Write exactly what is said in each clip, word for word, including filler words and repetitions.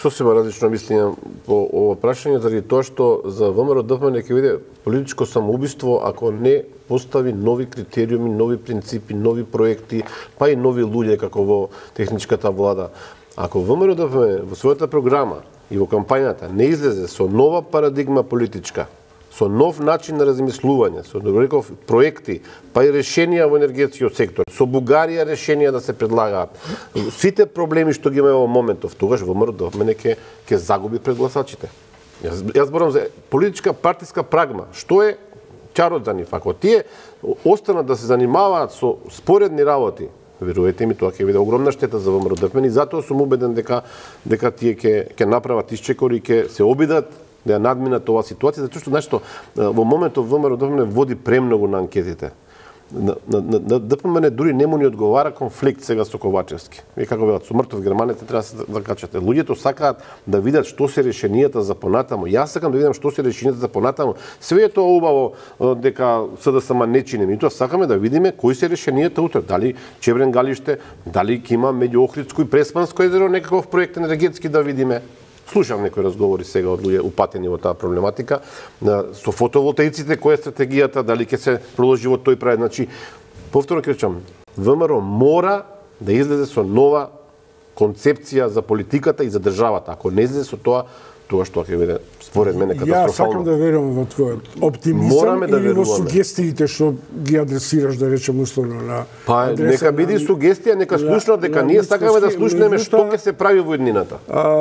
сосема различно мислење по ово прашање, заради тоа што за ВМРО-ДПМН ќе биде политичко самоубиство ако не постави нови критериуми, нови принципи, нови проекти, па и нови луѓе како во техничката влада. Ако ВМРО-ДПМН во својата програма и во кампањата не излезе со нова парадигма политичка, со нов начин на размислување, со реков проекти, па и решенија во енергетскиот сектор, со Бугарија решенија да се предлагаат. Сите проблеми што ги имаме во моментов, тогаш ВМРО-ДПМН ќе ќе загуби пред гласачите. Јас, јас зборам за политичка партиска прагма. Што е чарот за нив? Ако тие останат да се занимаваат со споредни работи, верувате ми, тоа ќе биде огромна штета за ВМРО-ДПМН и затоа сум убеден дека дека тие ќе ќе направат исчекори и ќе се обидат да ја надминат оваа ситуација, затоа што значи во моментот ВМРО-ДПМН води премногу на анкетите. На, на, на, на ДПМН дури не му ни одговара конфликт сега со Ковачевски. И како велат, со мртов германец треба да се закачате. Луѓето сакаат да видат што се решенијата за понатаму. Јас сакам да видам што се решенијата за понатаму. Све е тоа убаво дека СДСМ не чини, меѓутоа сакаме да видиме кои се решенијата утре. Дали Чебрен Галиште, дали ќе има меѓу Охридско и Преспанско езеро некаков проект енергетски да видиме. Слушам некои разговори сега од луѓе упатени во таа проблематика. Со фотоволтаиците, која е стратегијата, дали ќе се продолжи во тој правец. Значи, повторно ќе речам, ВМРО мора да излезе со нова концепција за политиката и за државата. Ако не излезе со тоа, тоа што ќе биде според мене катастрофално. Ја сакам да верувам во твојот оптимизам да или во сугестиите што ги адресираш, да речем условно на Па нека биде сугестија, нека слушнат дека ние сакаме да слушнеме што ќе се прави во еднината.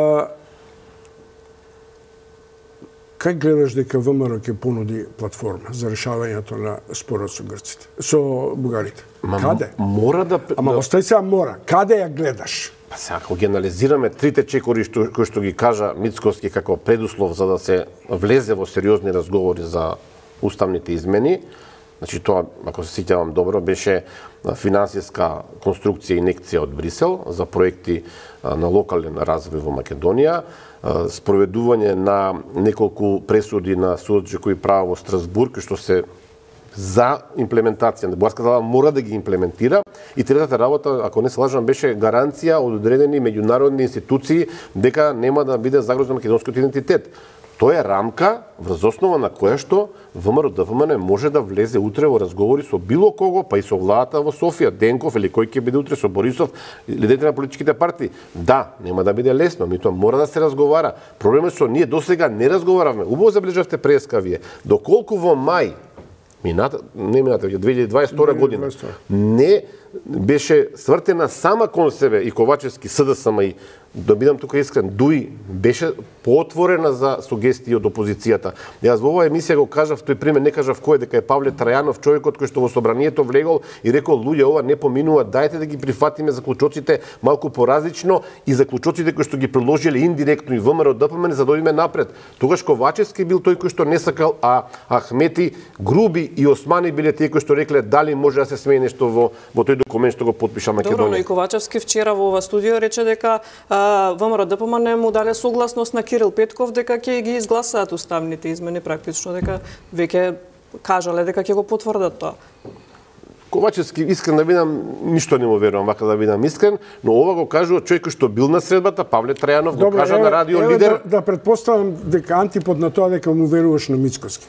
Кај гледаш дека ВМРО ќе понуди платформа за решавањето на спорот со грците, со бугарите? Ма, Каде? Мора да... Ама остави сега мора. Каде ја гледаш? Па сега, ако ги анализираме трите чекори што, кои што ги кажа Мицковски како предуслов за да се влезе во сериозни разговори за уставните измени, значи тоа, ако се сеќавам добро, беше финансиска конструкција и инекција од Брисел за проекти на локален развој во Македонија, спроведување на неколку пресуди на судот за кои право во Страсбург, што се за имплементација. Бугарска држава мора да ги имплементира и третата работа, ако не се лажам, беше гаранција од одредени меѓународни институции дека нема да биде загрозен македонскиот идентитет. Тоа е рамка врз основа на која што ВМРО-ДПМН може да влезе утре во разговори со било кого, па и со владата во Софија, Денков или кој ќе биде утре со Борисов, лидерите на политичките партии. Да, нема да биде лесно, меѓутоа мора да се разговара. Проблемот е што ние досега не разговаравме. Убаво забележавте преска вие. Доколку во мај мината, не мината, две илјади дваесет и втора година не беше свртена сама кон себе и Ковачевски СДСМ и да бидам тука искрен, дуи беше поотворена за сугестии од опозицијата. Јас во оваа емисија го кажав, тој пример не кажав кој, дека е Павле Трајанов, човекот кој што во собранието влегол и рекол луѓе ова не поминува, дајте да ги прифатиме заклучоците малку поразлично и заклучоците кои што ги предложиле индиректно и ВМРО-ДПМН за да одиме напред. Тогаш Ковачевски бил тој кој што не сакал, а Ахмети, Груби и Османи биле тие кои што рекле дали може да се смее нешто во во тој документ што го потпиша Македонија. Добро, но и Ковачевски вчера во ова студио рече дека ВМРО-ДПМН му даде согласност на Кирил Петков дека ќе ги изгласаат уставните измени, практично дека веќе кажале дека ќе го потврдат тоа. Ковачевски, искрен да бидам, ништо не му верувам, вака да бидам искрен, но ова го кажува човек што бил на средбата, Павле Трајанов, го кажа на радио еве, лидер. Да, да предпоставам дека антипод на тоа дека му веруваш на Мицковски.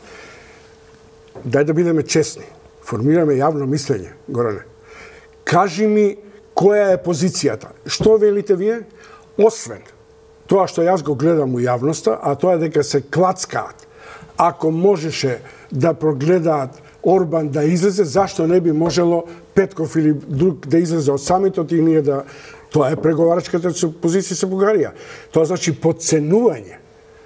Дај да бидеме честни, формираме јавно мислење, Горане. Кажи ми која е позицијата. Што велите вие? Освен тоа што јас го гледам у јавноста, а тоа е дека се клацкаат. Ако можеше да прогледаат Орбан да излезе, зашто не би можело Петков или друг да излезе од самитот и ние да... Тоа е преговарачката позиција со Бугарија. Тоа значи подценување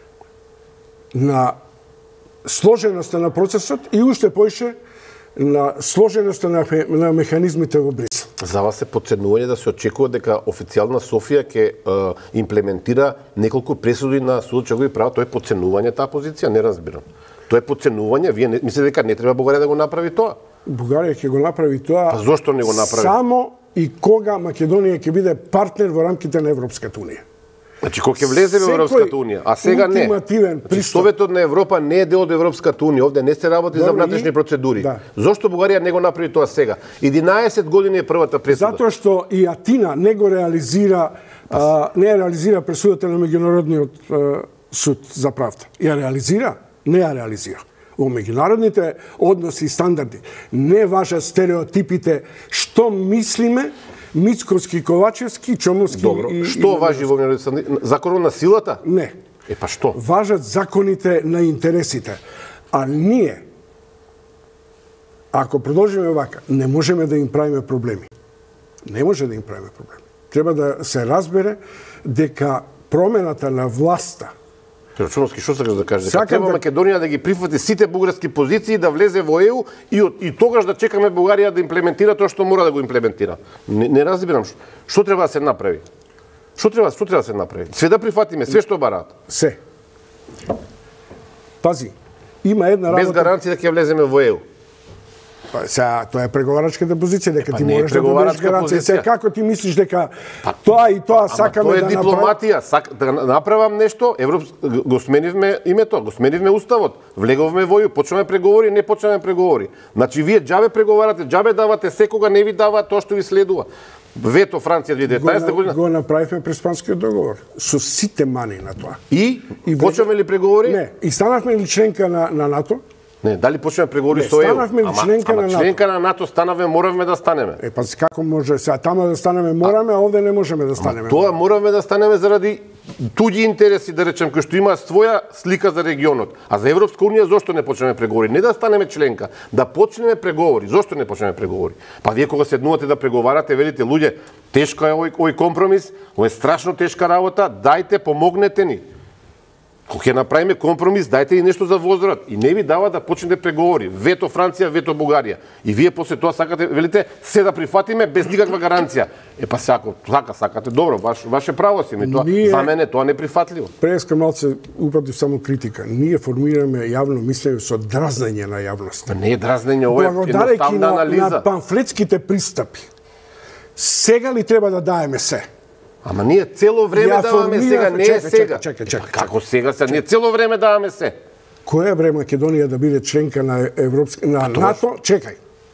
на сложеноста на процесот и уште поише на сложеноста на, на механизмите во Брисел. За вас е подценување да се очекува дека официјална Софија ќе е, имплементира неколку пресуди на судот за кои право, тоа е подценување таа позиција, не разбирам. Тоа е подценување, вие не, мислите дека не треба Бугарија да го направи тоа? Бугарија ќе го направи тоа. Па зошто не го направи? Само и кога Македонија ќе биде партнер во рамките на Европската унија. Значи, кога ќе влезе во Европската унија, а сега не. Значи, Советот на Европа не е дел од Европската унија, овде не се работи за внатрешни процедури. Да. Зошто Бугарија не го направи тоа сега? единаесет години е првата пресуда. Затоа што и Атина не го реализира а, не ја реализира пресудата на меѓународниот а, суд за правда. Ја реализира? Не ја реализира. Во меѓународните односи и стандарди не важат стереотипите што мислиме Мицковски, Ковачевски, Чомовски. Добро. И, што и... важи во меѓународните законот на силата? Не. Е па што? Важат законите на интересите. А ние, ако продолжиме вака, не можеме да им правиме проблеми. Не може да им правиме проблеми. Треба да се разбере дека промената на власта. Чомовски, што сакаш да кажеш? Сакам Треба да... Македонија да ги прифати сите бугарски позиции, да влезе во ЕУ и, од, и тогаш да чекаме Бугарија да имплементира тоа што мора да го имплементира. Не, не разбирам што, што треба да се направи. Што треба, што треба да се направи? Све да прифатиме, све што бараат. Се. Пази, има една работа... Без гаранција да ќе влеземе во ЕУ. Па, сега, тоа е преговарачката позиција, дека па, ти не е можеш да добиеш гаранција. Сега, како ти мислиш дека па, тоа и тоа сакаме да направиме? Тоа е дипломатија, сак, да направам нешто, Европс... го сменивме името, го сменивме уставот, влеговме во ЕУ, почнеме преговори, не почнеме преговори. Значи, вие џабе преговарате, џабе давате, секога не ви дава тоа што ви следува. Вето Франција две тисячи и деветнаесета година. Го направивме при Испанскиот договор, со сите мани на тоа. И? И почнеме ли преговори? Не, и станавме ли членка на, на НАТО? Не, дали почнеме преговори со ЕУ? Станавме ли членка ама, на ама НАТО? членка на НАТО станавме, моравме да станеме. Е, па како може сега тама да станеме мораме, а овде не можеме да станеме. Тоа моравме да станеме заради туѓи интереси, да речем, кои што имаат своја слика за регионот. А за Европска унија зошто не почнеме преговори? Не да станеме членка, да почнеме преговори. Зошто не почнеме преговори? Па вие кога седнувате да преговарате, велите луѓе, тешко е овој, овој компромис, ова е страшно тешка работа, дајте, помогнете ни. Кога ќе направиме компромис, дајте и нешто за возврат. И не ви дава да почнете преговори. Вето Франција, вето Бугарија. И вие после тоа сакате, велите, се да прифатиме без никаква гаранција. Е па сако, сака, сакате, добро, ваш, ваше право си, ми тоа, Ние... за мене тоа неприфатливо. Преска малце упатив само критика. Ние формираме јавно мислење со дразнење на јавноста. Не е дразнење, ова е едноставна на, анализа. на памфлетските пристапи. Сега ли треба да даеме се? Ама ние цело време Ја даваме формира... сега, не е чека, сега. Чека, чека, чека. Како сега се? Ние цело време даваме се. Која е време Македонија да биде членка на Европска на НАТО? Чекај.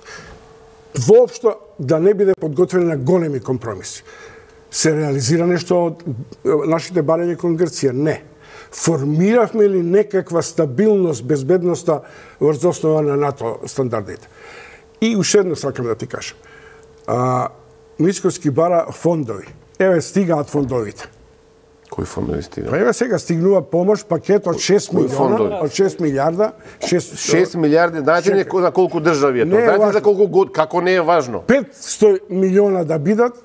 Воопшто да не биде подготвен на големи компромиси. Се реализира нешто од нашите барања кон Грција? Не. Формиравме ли некаква стабилност, безбедноста врз основа на НАТО стандардите? И уште едно сакам да ти кажам. А, Мицковски бара фондови. Еве стигаат фондовите. Кои фондови стигаат? Па еве сега стигнува помош, пакет од шест милиона, од шест милиарда, шест милиарди, знаете ли на колку држави е тоа? Знаете за колку год, како не е важно? петсто милиона да бидат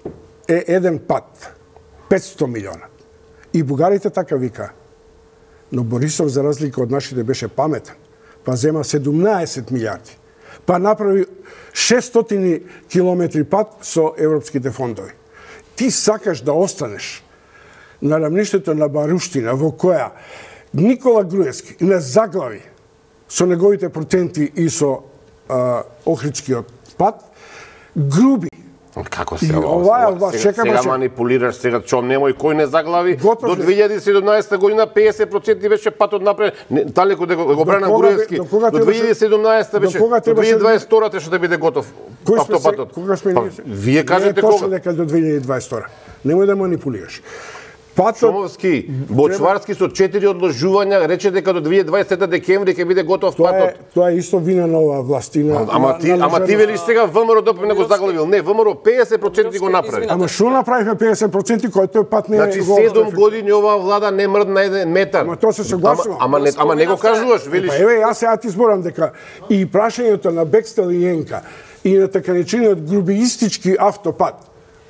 е еден пат. петсто милиона. И бугарите така вика. Но Борисов, за разлика од нашите, беше паметен. Па зема седумнаесет милиарди. Па направи шестстотини километри пат со европските фондови. Ти сакаш да останеш на рамништето на баруштина во која Никола Груевски не заглави со неговите проценти и со а, Охридскиот пат, груби. Како се ова? Ова, сега, сега, сега манипулираш, сега чом немој кој не заглави. Готов до две илјади и седумнаесета година петдесет проценти беше патот напред. Далеко да го брана Груевски. До две илјади и седумнаесета беше. До две илјади и дваесет и втора требаше да биде готов автопатот. Кога сме ние? Вие кажете кога? Не е кога? точно дека до две илјади и дваесет и втора. Немој да манипулираш. Патот... Шумовски, Бочварски со четири одложувања рече дека до две илјади и дваесета декември ќе биде готов тоа патот. Е, тоа е исто вина на оваа властина. Ама ти, ама ти велиш сега ВМРО ДПМН не го заглавил. Не, ВМРО петдесет проценти го направи. Ама што направивме петдесет проценти кој тој пат не е... Значи седум години оваа влада не мрдна еден метар. Ама тоа се согласува. Ама, ама, не, ама не го кажуваш, велиш. Па еве јас сега ти зборам дека и прашањето на Бекстел и Јенка и на така речениот грубиистички автопат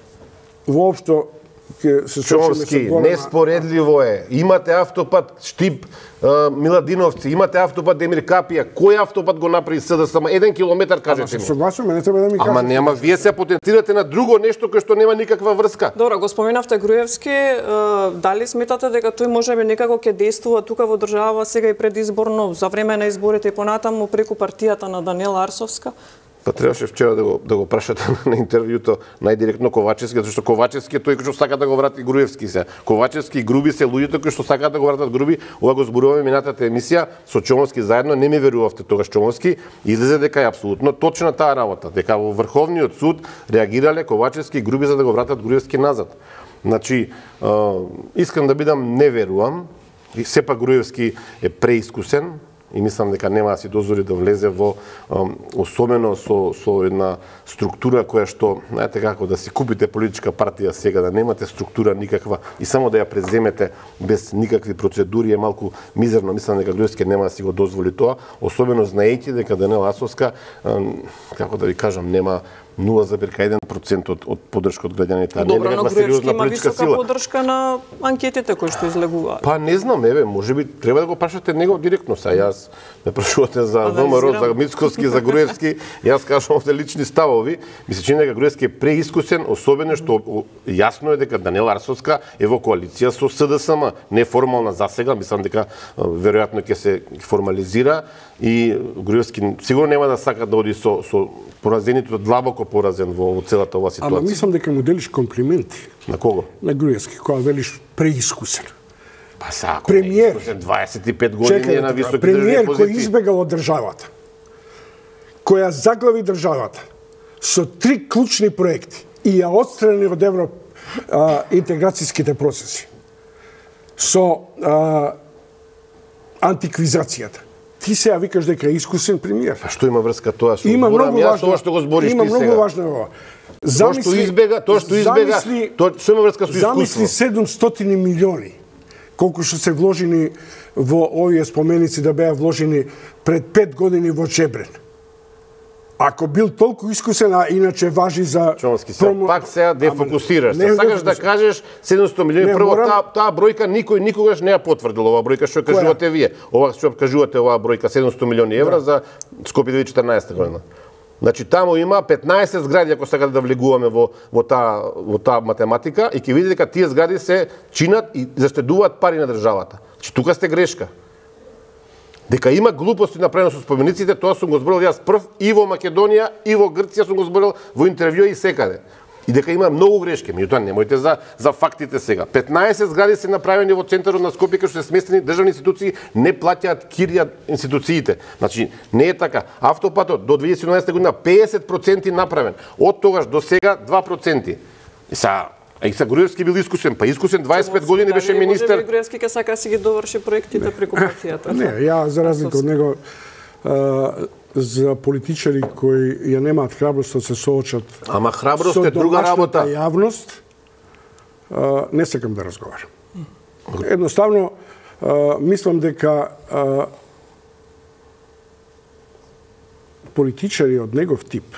воопшто Чомовски, неспоредливо е. Имате автопат Штип, Миладиновци, имате автопат Демир Капија. Кој автопат го направи СДСМ? Еден километар, кажете ми. Согласуваме, не треба да ми кажете. Ама нема, вие се потенцирате на друго нешто кој што нема никаква врска. Добро, го споменавте Груевски, дали сметате дека тој можеби некако ќе действува тука во држава сега и предизборно за време на изборите и понатаму преку партијата на Даниела Арсовска? Па требаше вчера да го да го прашате на интервјуто најдиректно Ковачевски, затоа што Ковачевски е тој кој што сака да го врати Груевски се. Ковачевски и Груби се луѓето кои што сакаат да го вратат Груби. Ова го зборуваме минатата емисија со Чомовски заедно, не ми верувавте тогаш Чомовски, излезе дека е апсолутно точна таа работа, дека во Врховниот суд реагирале Ковачевски и Груби за да го вратат Груевски назад. Значи, искам да бидам, не верувам, и сепак Груевски е преискусен, и мислам дека нема да си дозволи да влезе во, особено со, со една структура која што, знаете како, да си купите политичка партија сега, да немате структура никаква и само да ја преземете без никакви процедури е малку мизерно. Мислам дека Груевски нема да си го дозволи тоа, особено знаејќи дека Даниела Асовска, како да ви кажам, нема нула зарез еден процент од, од поддршка од граѓаните. Добро, но Груевски има висока сила. Поддршка на анкетите кои што излегуваат. Па не знам, еве, можеби треба да го прашате него директно. Са јас ме прашувате за ВМРО, за Мицкоски, за Груевски, јас кажам овде лични ставови. Ми се чини дека Груевски е преискусен, особено што јасно е дека Даниела Асовска е во коалиција со СДСМ, неформална засега, мислам дека веројатно ќе се формализира и Груевски сигурно нема да сака да оди со со поразените, длабоко поразен во, во целата оваа ситуација. Ама мислам дека му делиш комплименти. На кого? На Груевски, кога велиш преискусен. Па са, премиер, преискусен дваесет и пет години Чекай, е на високи премиер државни позиции. Кој избегал од државата, која заглави државата со три клучни проекти и ја отстрани од евро а, интеграцијските процеси, со а, антиквизацијата. Ти сега викаш дека е искусен премиер. А што има врска тоа што има зборам јас тоа што го збориш има ти сега? Има многу важно ова. Замисли, тоа што избега, тоа што избега, замисли, тоа што има врска со искуство. Замисли седумстотини милиони колку што се вложени во овие споменици да беа вложени пред пет години во Чебрен. Ако бил толку искусен, а иначе важи за Чомски, промо... пак сега дефокусираш. Не, сакаш да кажеш седумстотини милиони. Не, прво морам... таа таа бројка никој никогаш не ја потврдил оваа бројка што кажувате вие. Ова што кажувате оваа бројка седумстотини милиони евра да. За Скопје две илјади и четрнаесета година. Значи таму има петнаесет згради ако сакате да влегуваме во во таа во таа математика и ќе видите дека тие згради се чинат и заштедуваат пари на државата. Значи тука сте грешка. Дека има глупости направено со спомениците, тоа сум го зборил јас прв и во Македонија и во Грција сум го зборил во интервјуа и секаде. И дека има многу грешки, меѓутоа немојте за за фактите сега. петнаесет згради се направени во центарот на Скопје кај што се сместени државни институции, не плаќаат кирија институциите. Значи не е така. Автопатот до две илјади и седумнаесета година петдесет проценти направен. Од тогаш до сега два проценти. И са А и са Груевски бил искусен, па искусен дваесет и пет години беше министер. Може би Груевски ќе сака си ги доврши проектите преку партијата. Не, ја за разлика од него а, за политичари кои ја немаат храброст да се соочат Ама храброст е друга работа. Јавност, а, не сакам да разговарам. Едноставно а, мислам дека а, политичари од негов тип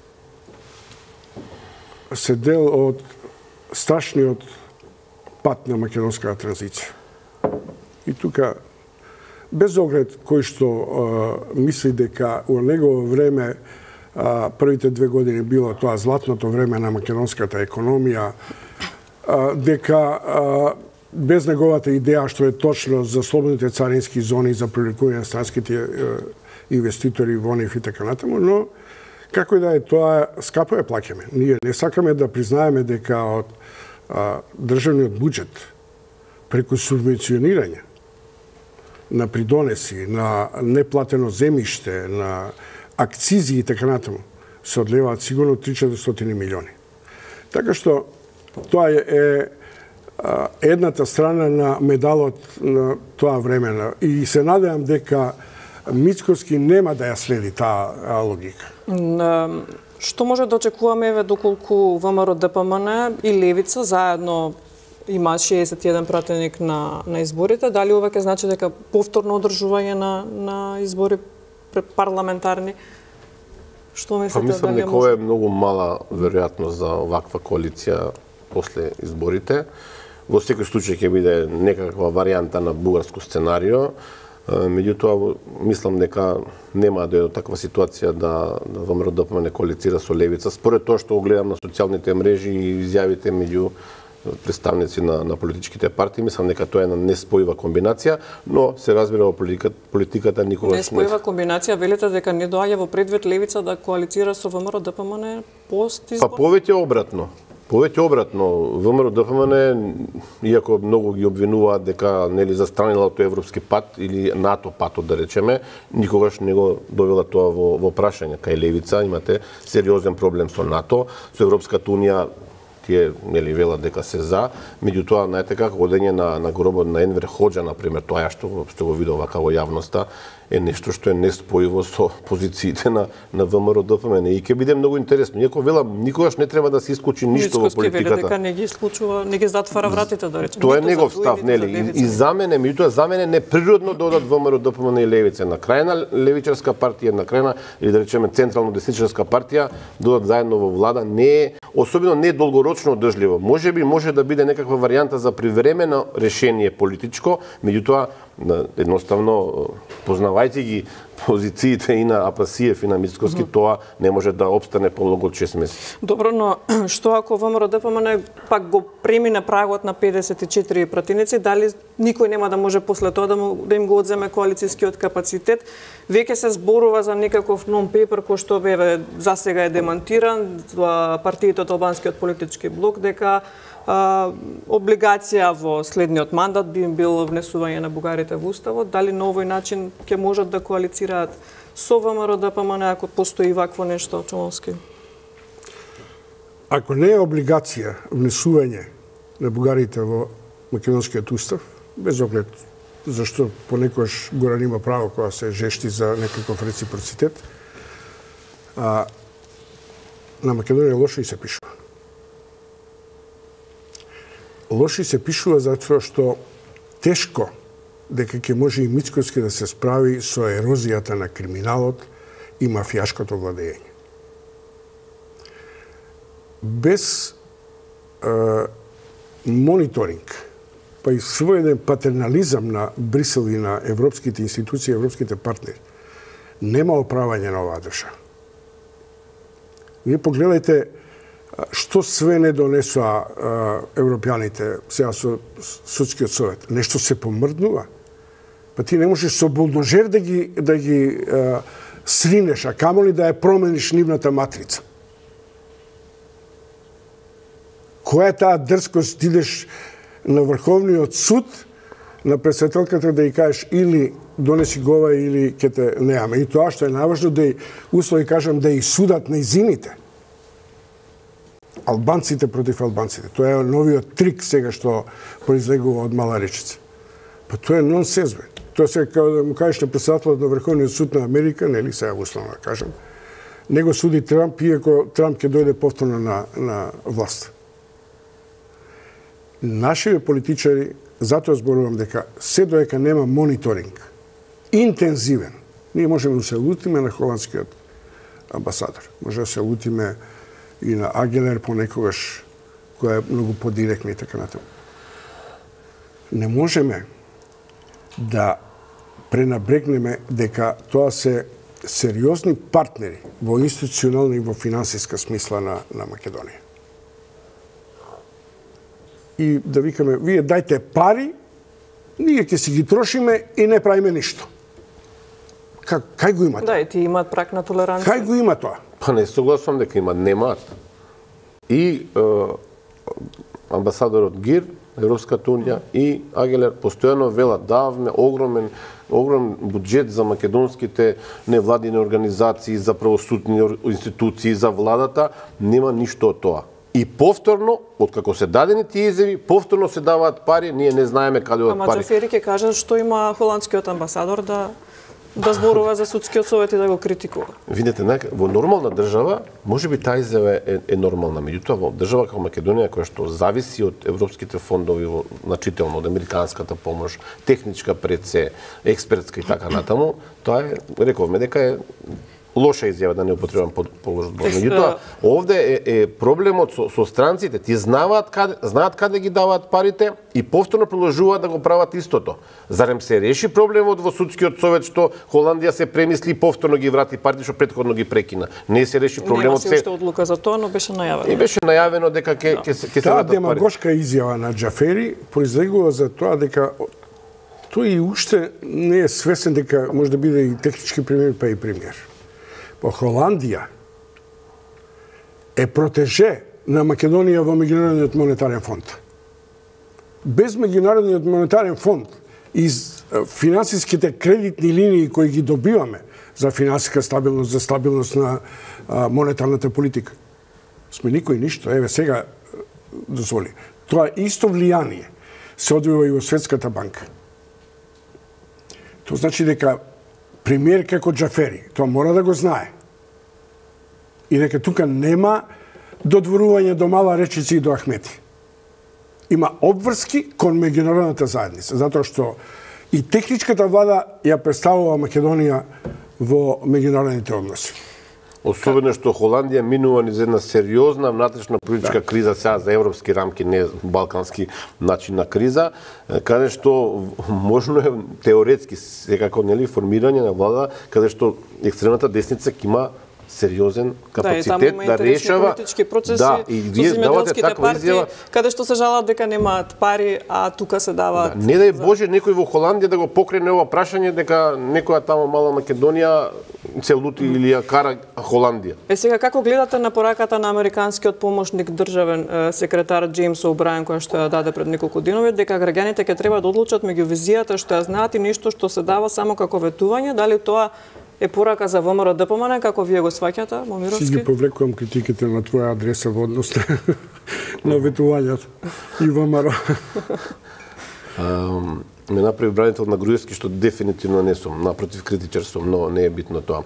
се дел од страшниот пат на македонската транзиција. И тука, без оглед кој што а, мисли дека во негово време а, првите две години било тоа златното време на македонската економија, а, дека а, без неговата идеја што е точно за слободните царински зони, за привлекување на странските а, инвеститори во нив и така натаму, но како и да е тоа, скапо ја плаќаме. Ние не сакаме да признаеме дека од а, државниот буџет преку субвенционирање на придонеси, на неплатено земјиште, на акцизи и така натаму, се одлеваат сигурно три до четиристотини милиони. Така што тоа е, е а, едната страна на медалот на тоа време. И се надевам дека Мицкоски нема да ја следи таа логика. Што може да очекуваме еве доколку ВМРО ДПМН и Левица заедно има шеесет и еден пратеник на на изборите, дали ова ќе значи дека повторно одржување на на избори парламентарни? Што мислите? Па мислам дека ова е многу мала веројатност за оваква коалиција после изборите. Во секој случај ќе биде некаква варијанта на бугарско сценарио. Меѓутоа, мислам дека нема да е до таква ситуација да, да ВМРО ДПМН коалицира со Левица. Според тоа што го гледам на социјалните мрежи и изјавите меѓу представници на, на политичките партии, мислам дека тоа е една неспојива комбинација, но се разбира во политиката, политиката никогаш не... Неспојива комбинација, велите дека не доаѓа во предвид Левица да коалицира со ВМРО ДПМН пост избор? Па повеќе обратно. Повеќе обратно, ВМРО ДПМН, иако многу ги обвинуваат дека нели застранила тој европски пат или НАТО патот да речеме, никогаш не го довела тоа во, во прашање. Кај Левица имате сериозен проблем со НАТО, со Европската унија тие нели велат дека се за, меѓутоа знаете како одење на на гробот на Енвер Хоџа на пример, тоа ја што што го видов вака во јавноста е нешто што е неспојиво со позициите на на ВМРО Д П М Н и ќе биде многу интересно. Иако велам никогаш не треба да се исклучи ништо во политиката. Мицкоски веле дека не ги исклучува, не ги затвара вратите да речеме. Тоа е негов став, нели? И, и за мене, меѓутоа за мене неприродно да одат ВМРО Д П М Н и левица на крајна левичарска партија, на крајна или да речеме централно десничарска партија да одат заедно во влада не е особено не долгорочно одржливо. Можеби може да биде некаква варијанта за привремено решение политичко, меѓутоа едноставно познавајќи ги позициите и на Апасиев и на Мицкоски, mm-hmm. тоа не може да обстане помногу од шест месеци. Добро, но што ако ВМРО Д П М Н пак го премине прагот на педесет и четири пратеници, дали никој нема да може после тоа да, му, да им го одземе коалицијскиот капацитет? Веќе се зборува за некаков нон-пейпер кој што бе за сега е демонтиран, партиите од албанскиот политички блок, дека а, облигација во следниот мандат би им бил внесување на бугарите во уставот. Дали на овој начин ќе можат да коалицираат со ВМРО Д П М Н ако постои вакво нешто, Чомовски? Ако не е облигација внесување на бугарите во македонскиот устав, без оглед зашто понекогаш Горан има право кога се жешти за некаков реципроцитет, а, на Македонија лошо и се пишува. Лошо се пишува затоа што тешко дека ќе може и Мицкоски да се справи со ерозијата на криминалот и мафијашкото владење. Без е, мониторинг, па и својден патернализам на Брисел и на европските институции, европските партнери, нема оправање на оваа држава. Вие погледајте што све не донесоа европјаните сега со Судскиот совет. Нешто се помрднува. Па ти не можеш со булдожер да ги, да ги а, сринеш, а камоли да ја промениш нивната матрица. Која е таа дрскост да идеш на Врховниот суд, на председателката да ја кажеш или донеси го ова или ќе те неаме. И тоа што е најважно да ја услови кажам да ја судат нејзините. Албанците против албанците. Тоа е новиот трик сега што произлегува од Мала Речица. Па тоа е нонсенс, бе. Тоа се како да му кажеш на председателот на Врховниот суд на Америка, нели сега условно да кажам, него суди Трамп, иако Трамп ќе дојде повторно на, на власт. Нашите политичари, затоа зборувам дека се доека нема мониторинг, интензивен, ние можеме да се лутиме на холандскиот амбасадор. Може да се лутиме и на Агелер понекогаш, која е многу подиректна и така натаму. Не можеме да пренабрегнеме дека тоа се сериозни партнери во институционална и во финансиска смисла на, на Македонија. И да викаме, вие дајте пари, ние ќе си ги трошиме и не правиме ништо. Как, кај го има тоа? Да, и ти имаат прак на толеранција. Кај го има тоа? Па не согласувам дека има, немаат. И е, амбасадорот Гир, Европската унија и Агелер постојано велат давме огромен огромен буџет за македонските невладини организации, за правосудни институции, за владата, нема ништо од тоа. И повторно, откако се дадени тие изјави, повторно се даваат пари, ние не знаеме каде од пари. Ама Џафери ќе каже што има холандскиот амбасадор да да зборува за Судскиот совет и да го критикува. Видете, во нормална држава, можеби таа изјава е, е нормална, меѓутоа во држава како Македонија, која што зависи од европските фондови, значително од американската помош, техничка пред се, експертска и така натаму, тоа е, рековме дека е лоша изјава, да не употребам полош збор. Меѓутоа, овде е, е проблемот со, со странците. Ти знаат каде, знаат каде ги даваат парите и повторно продолжуваат да го прават истото. Зарем се реши проблемот во Судскиот совет што Холандија се премисли и повторно ги врати парите што претходно ги прекина. Не се реши проблемот се. Нема се уште одлука за тоа, но беше најавено. И беше најавено дека ќе ќе се ќе се вратат пари. Таа демагошка изјава на Џафери произлегува за тоа дека тој и уште не е свесен дека може да биде и технички премиер, па и премиер. По Холандија е протеже на Македонија во Меѓународниот монетарен фонд. Без Меѓународниот монетарен фонд и финансиските кредитни линии кои ги добиваме за финансиска стабилност, за стабилност на монетарната политика, сме никој ништо. Еве сега дозволи. Тоа исто влијание се одвива и во Светската банка. Тоа значи дека премиер како Џафери, тоа мора да го знае. И дека тука нема додворување до Мала Речица и до Ахмети. Има обврски кон меѓународната заедница, затоа што и техничката влада ја представува Македонија во меѓународните односи. Особено што Холандија минува низ една сериозна внатрешна политичка да. криза сега за европски рамки, не балкански начин на криза, каде што можно е теоретски секако нели формирање на влада, каде што екстремната десница ќе има сериозен капацитет да, да решава политички процеси да, и вие давате таква изјава каде што се жалат дека немаат пари, а тука се даваат. Да, не дај Боже некој во Холандија да го покрене ова прашање дека некоја таму мала Македонија се лути или ја кара Холандија. Е сега како гледате на пораката на американскиот помошник државен секретар Џејмс О'Брајен која што ја даде пред неколку денови дека граѓаните ќе треба да одлучат меѓу визијата што ја знаат и нешто што се дава само како ветување, дали тоа е порака за ВМРО ДПМН, како вие го сваќате, Момировски? Си ги повлекувам критиките на твоја адреса во однос на ветувањето и ВМРО. Ме направи бранител на Груевски, што дефинитивно не сум, напротив критичар сум, но не е битно тоа.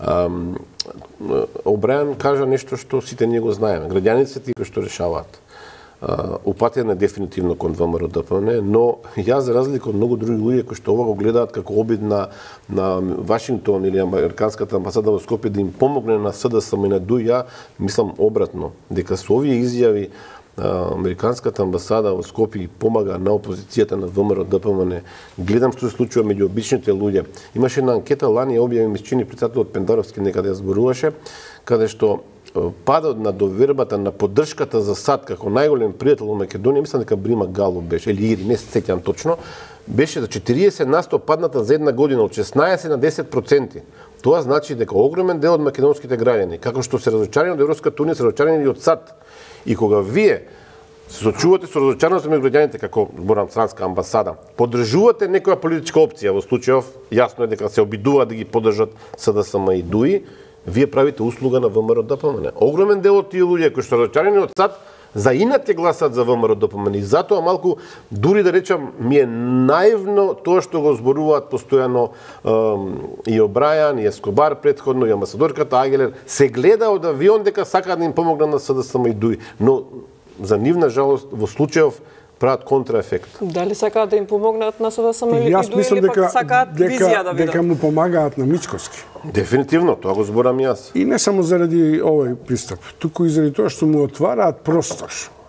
О'Брајен кажа нешто што сите ние го знаеме. Граѓаните тие кои што решаваат. Упатен е дефинитивно кон ВМРО ДПМН, но јас за разлика од многу други луѓе кои што ова го гледаат како обид на, на Вашингтон или американската амбасада во Скопје да им помогне на СДСМ и на ДУ, ја мислам обратно, дека со овие изјави американската амбасада во Скопје помага на опозицијата на ВМРО ДПМН. Гледам што се случува меѓу обичните луѓе. Имаше една анкета лани објави мисчини председателот Пендаровски некаде ја зборуваше, каде што падот на довербата на поддршката за САД како најголем пријател во Македонија, мислам дека Брима Галов беше, или Ири, не се сеќавам точно, беше за четириесет на сто падната за една година, од шеснаесет на десет проценти. Тоа значи дека огромен дел од македонските граѓани, како што се разочарани од Европската унија, се разочарани и од САД. И кога вие се сочувате со разочараност меѓу граѓаните, како зборам странска амбасада, поддржувате некоја политичка опција, во случајов јасно е дека се обидуваат да ги поддржат СДСМ и ДУИ, вие правите услуга на ВМРО ДПМН. Огромен дел од тие луѓе кои што разочарани од САД за инат ќе гласат за ВМРО ДПМН. И затоа малку, дури да речам, ми е наивно тоа што го зборуваат постојано и О'Брајан, и Ескобар претходно, и амбасадорката Агелер. Се гледа од авион дека сакаат да им помогнат на СДСМ и ДУИ. Но за нивна жалост во случајов прават контраефект. Дали сакаат да им помогнат на СДСМ и ДУИ или дека, пак сакаат визија да видат? Дека му помагаат на Мицкоски. Дефинитивно, тоа го зборам јас. И не само заради овој пристап, туку и заради тоа што му отвараат простор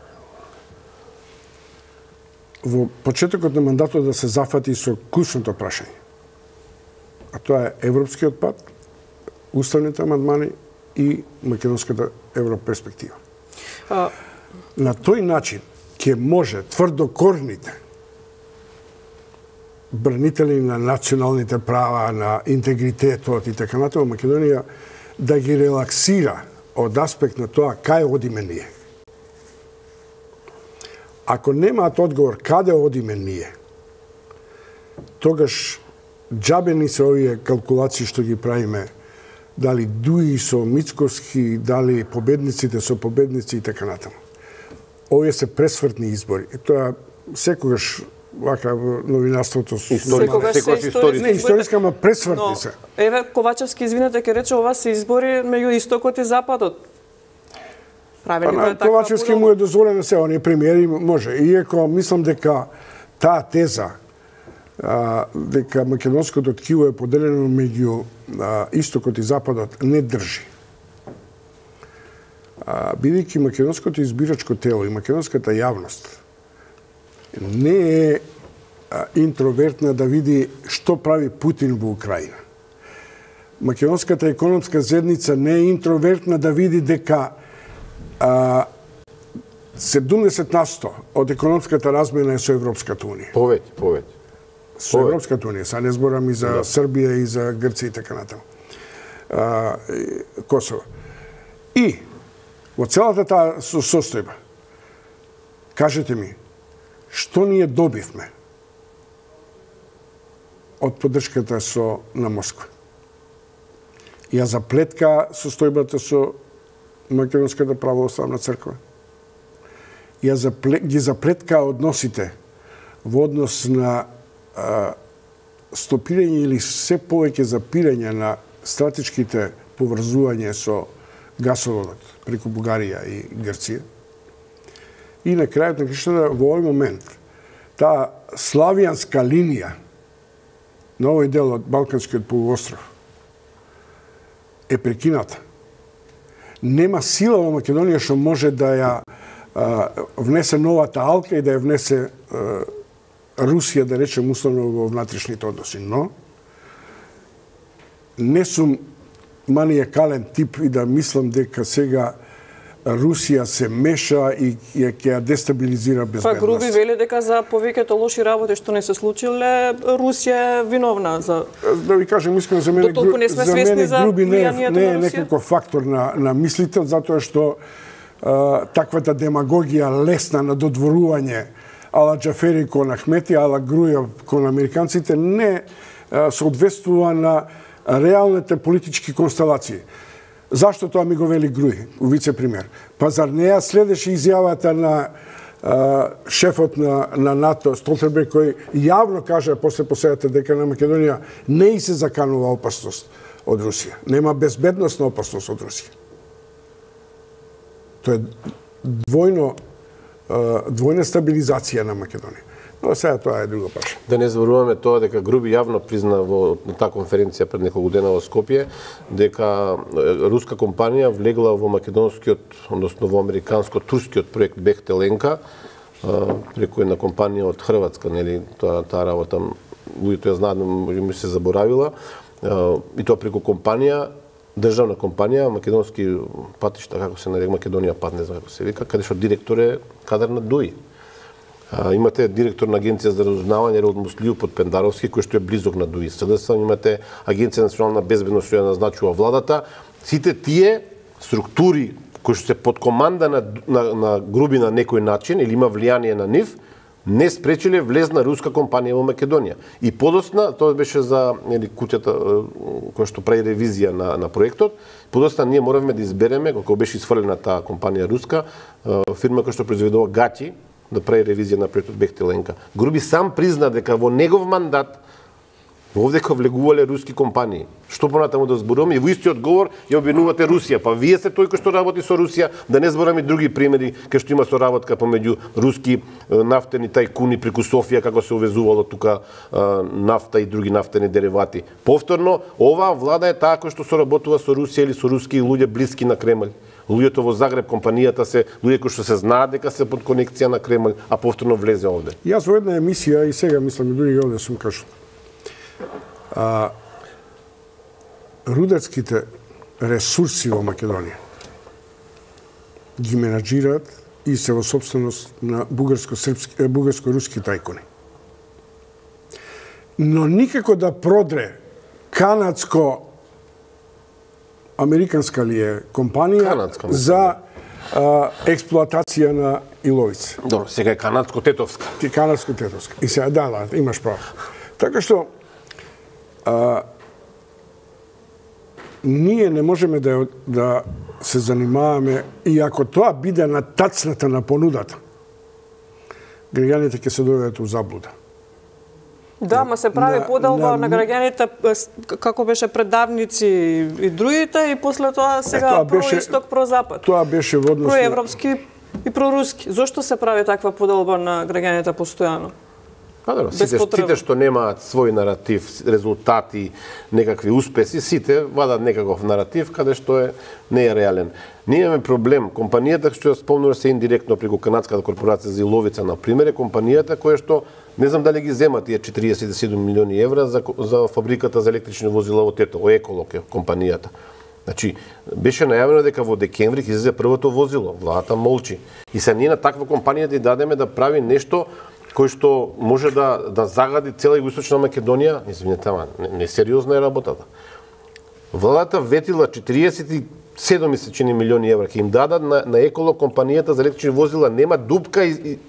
во почетокот на мандатот да се зафати со клучното прашање. А тоа е европскиот пат, уставните амандмани и македонската европерспектива. А... На тој начин ќе може тврдокорните бранители на националните права, на интегритетот и така натаму Македонија да ги релаксира од аспект на тоа кај одиме ние. Ако немаат одговор каде одиме ние, тогаш џабени се овие калкулации што ги правиме, дали ДУИ со Мицкоски, дали победниците со победници и така натаму. Овие се пресвртни избори. И тоа секогаш вака новинарството секогаш се историски. Не, историска, ама пресвртни се. Еве Ковачевски, извинете, ќе рече ова се избори меѓу истокот и западот. Правени тоа така. Ковачевски му е дозволено се, он е премиер и може. Иако мислам дека таа теза а, дека македонското ткиво е поделено меѓу а, истокот и западот не држи. Бидејќи македонското избирачко тело и македонската јавност не е интровертна да види што прави Путин во Украина. Македонската економска заедница не е интровертна да види дека а, седумдесет на сто од економската размена е со Европската унија. Повеќе, повеќе. Со Европската унија, са не зборам и за да. Србија и за Грција и така натаму. А, Косово. И во целата таа состојба, кажете ми, што ние добивме од поддршката со на Москва? Ја заплетка состојбата со Македонската православна црква. ја запле, ги заплетка односите во однос на а, стопирање или се повеќе запирање на стратешките поврзување со гасоводот преку Бугарија и Грција. И на крајот на крајштата во овој момент таа славијанска линија на овој дел од Балканскиот полуостров е прекината. Нема сила во Македонија што може да ја а, внесе новата алка и да ја внесе а, Русија, да речем, условно во внатрешните односи. Но не сум маниакален тип и да мислам дека сега Русија се меша и ќе ја дестабилизира безбедност. Па Груби вели дека за повеќето лоши работи што не се случиле, Русија е виновна за... Да ви кажем искрено, за мене, Дотолку не сме за мене за Груби не е, влијанието не е на Русија? некако фактор на, на мислите, затоа што а, таквата демагогија лесна на додворување ала Џафери кон Ахмети, ала Грујов кон американците не а, соодветствува на реалните политички констелации. Зашто тоа ми го вели Груј, вице-премиер? Па зар неја следеше изјавата на а, шефот на, на НАТО, Столтенберг, кој јавно кажа после посетата дека на Македонија не и се заканува опасност од Русија. Нема безбедносна опасност од Русија. Тоа е двојно, а, двојна стабилизација на Македонија. Но сега тоа е друго прашање. Да не забораваме тоа дека Груби јавно призна во на таа конференција пред неколку дена во Скопје дека руска компанија влегла во македонскиот, односно во американско-турскиот проект Бехтеленка преку една компанија од Хрватска, нели, тоа таа работа луѓето ја знаат, може би се заборавила, и тоа преку компанија, државна компанија, македонски патишта, како се нарека, Македонија пат, не знам како се вика, каде што директор е кадар на Дуи. Имате директор на Агенција за разузнавање Род Муслију под Пендаровски, кој што е близок на Дуи СДС, имате Агенција национална безбедност што ја назначува владата. Сите тие структури кои што се под команда на, на, на Груби на некој начин или има влијание на нив, не спречиле влезна руска компанија во Македонија. И подосна, тоа беше за нели, куќата која што прави ревизија на, на проектот, подосна ние моравме да избереме, кога беше исфрлена таа компанија руска, фирма која што произведува гати, да прави ревизија на проектот Бехтеленка. Груби сам призна дека во негов мандат овдека влегувале руски компании. Што понатаму да зборуваме и во истиот говор ја обвинувате Русија. Па вие сте тој кој што работи со Русија, да не зборуваме други примери кај што има соработка помеѓу руски нафтени тајкуни преку Софија, како се увезувало тука нафта и други нафтени деривати. Повторно, оваа влада е таа која што соработува со Русија или со руски луѓе блиски на Кремљ. Луѓето во Загреб, компанијата се луѓе кои што се знаат дека се под конекција на Кремљ, а повторно влезе овде. Јас во една емисија и сега мислам и други овде сум кажал. А, рударските ресурси во Македонија ги менаџираат и се во собственост на бугарско-српски, бугарско-руски тајкуни. Но никако да продре канадско американска ли е компанија Канадска, за а, експлоатација на иловица. Добро, сега е канадско-тетовска. Ти канадско-тетовска. И сега, да, да, имаш право. Така што, а, ние не можеме да, да се занимаваме, и ако тоа биде на тацната на понудата, граѓаните ќе се доведат у заблуда. Да, ма се прави на, поделба на, на граѓаните како беше предавници и другите и после тоа сега е, тоа беше, про-исток, про-запад. Тоа беше во однос про-европски и проруски. Зошто се прави таква поделба на граѓаните постојано? Па да, сите, сите што немаат свој наратив, резултати, некакви успеси, сите вадат некаков наратив каде што е не е реален. Ние имаме проблем. Компанијата што ја спомнува се индиректно преку канадската корпорација за иловица, на пример, е компанијата која што не знам дали ги зема тие четириесет и седум милиони евра за, за фабриката за електрични возила во Тетово, Еколог е компанијата. Значи, беше најавено дека во декември ќе излезе првото возило, владата молчи. И се ние на таква компанија да дадеме да прави нешто кој што може да, да загади цела Југоисточна Македонија, извинете, ама не, не сериозна е работата. Владата ветила четириесет и седум ми се чини милиони евра ќе им дадат на, на Еколог компанијата за електрични возила, нема дупка и, и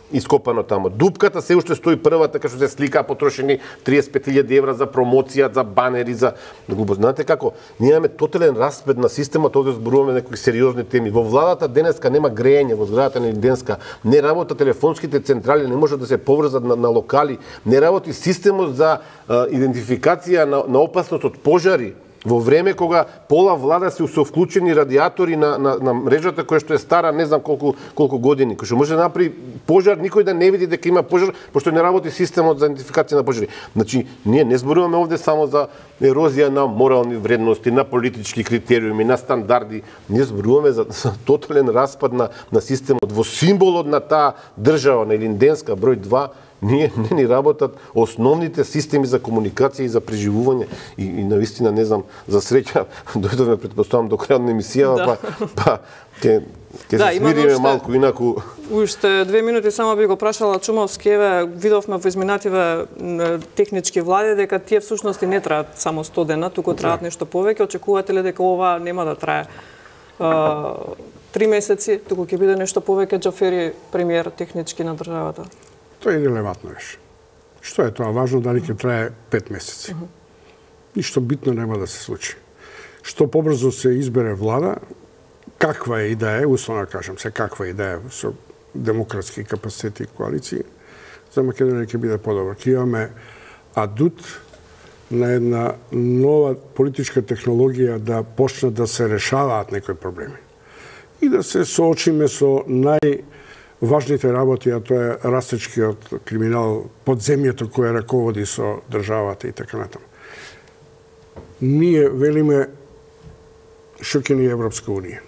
ископано тамо. Дупката се уште стои првата, кај што се слика потрошени триесет и пет илјади евра за промоција, за банери, за знаете како, ние имаме тотален распад на системот, овде зборуваме некои сериозни теми. Во владата денеска нема грејење, во зградата на денеска не работат телефонските централи, не можат да се поврзат на, на локали, не работи системот за а, идентификација на, на опасност од пожари. Во време кога пола влада се се вклучени радиатори на, на, на мрежата која што е стара не знам колку колку години, кој што може да направи пожар, никој да не види дека има пожар, пошто не работи системот за идентификација на пожари. Значи, ние не зборуваме овде само за ерозија на морални вредности, на политички критериуми, на стандарди, ние зборуваме за, за тотален распад на, на системот. Во символот на таа држава, на Илинденска, број два, ние не ни работат основните системи за комуникација и за преживување. И, и навистина, не знам, за среќа, дојдовме, предпоставам, до крајот на емисија, да. па, па ке, ке да, се смириме уште, малку, инаку... Уште две минути само би го прашала Чумовски, еве, видовме во изминативе технички влади дека тие всушност не траат само сто дена, туку траат нешто повеќе. Очекувате ли дека ова нема да трае а, три месеци, туку ќе биде нешто повеќе? Џафери, премиер технички на државата. Тоа е релевантно беше. Што е тоа важно, дали ќе трае пет месеци? Uh -huh. Ништо битно нема да се случи. Што побрзо се избере влада, каква е и да е, условно кажам се, каква и да е со демократски капацитети и коалиции, за Македонија ќе биде подобро. Ќе имаме адут на една нова политичка технологија да почнат да се решаваат некои проблеми. И да се соочиме со нај важните работи, а тоа е растечкиот криминал, подземјето кое раководи со државата и така натаму. Ние велиме што ќе ни е Европска унија.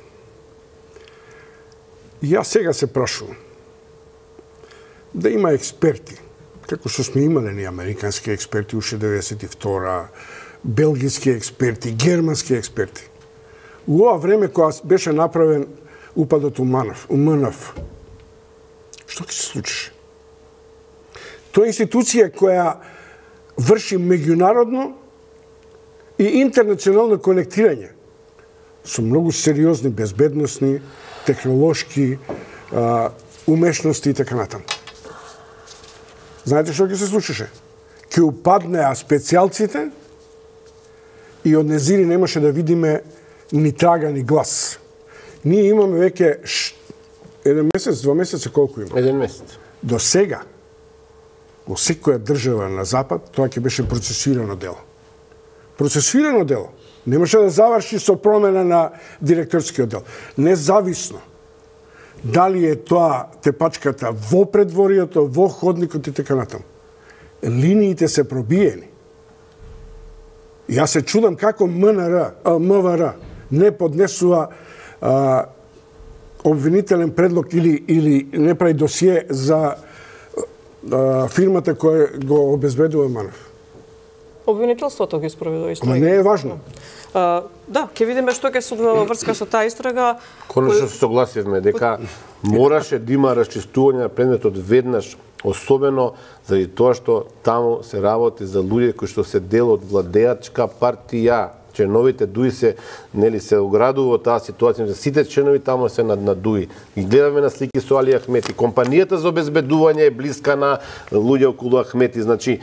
Јас сега се прашувам да има експерти, како што сме имале ни американски експерти уште деветдесет и втора, белгиски експерти, германски експерти. У ова време кога беше направен упадот у МНФ, у МНФ, што ќе се случи? Тоа е институција која врши меѓународно и интернационално конектирање со многу сериозни безбедносни, технолошки а, умешности и така натаму. Знаете што ќе се случише? Ќе упаднеа специјалците и од незири немаше да видиме ни трага, ни глас. Ние имаме веќе еден месец, два месеца, колку има? Еден месец. До сега, во секоја држава на Запад, тоа ќе беше процесирано дело. Процесирано дело. Немаше да заврши со промена на директорскиот дел. Независно дали е тоа тепачката во предворието, во ходникот и така натаму. Линиите се пробиени. Јас се чудам како МНР, МВР не поднесува а, обвинителен предлог или, или не прави досие за а, фирмата која го обезбедува МНФ. Обвинителството ги спроведува истрага. Ама не е важно. А, да, ќе видиме што ќе се одвива во врска со таа истрага. Конечно се согласивме дека мораше да има расчистување на предметот веднаш, особено заради тоа што таму се работи за луѓе кои што се дел од владеачка партија. Членовите ДУИ се, нели, се оградува таа ситуација, за сите членови таму се на, на ДУИ. И гледаме на слики со Али Ахмети. Компанијата за обезбедување е блиска на луѓе околу Ахмети, значи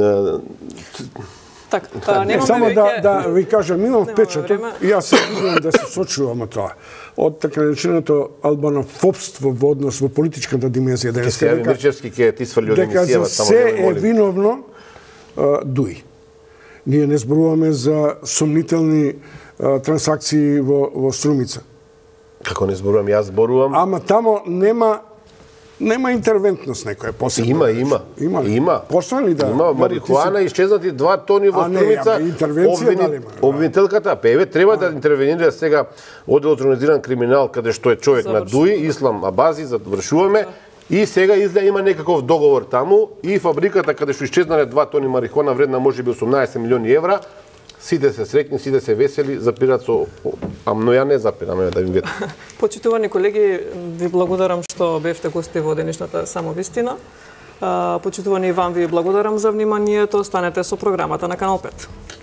Так, а, не, само веќе... да, да ви кажам, имам впечаток и јас се видам да се сочувам од тоа. Од така нареченото албанофобство во однос во политичката димензија. Ке се јави Мирчевски, ке ти сврли од емисијава. Дека за се е виновно а, ДУИ. Ние не зборуваме за сомнителни а, трансакции во, во Струмица. Како не зборувам, јас зборувам. Ама тамо нема нема интервентност некоја посебна. Има, има. Има. Има. Почнали да. Има марихуана, исчезнати два тони во Струмица. А не, интервенција дали има? Обвинителката, певе, треба да интервенира сега одделот организиран криминал, каде што е човек на ДУИ, Ислам Абази, завршуваме. И сега изгледа има некаков договор таму и фабриката каде што исчезнале два тони марихуана вредна можеби осумнаесет милиони евра, сите се среќни, сите се весели, запират со... Амно ја не запирам, да ви видам. Почитувани колеги, ви благодарам што бевте гости во денешната Самовистина. Почитувани и вам ви благодарам за вниманието. Останете со програмата на Канал пет.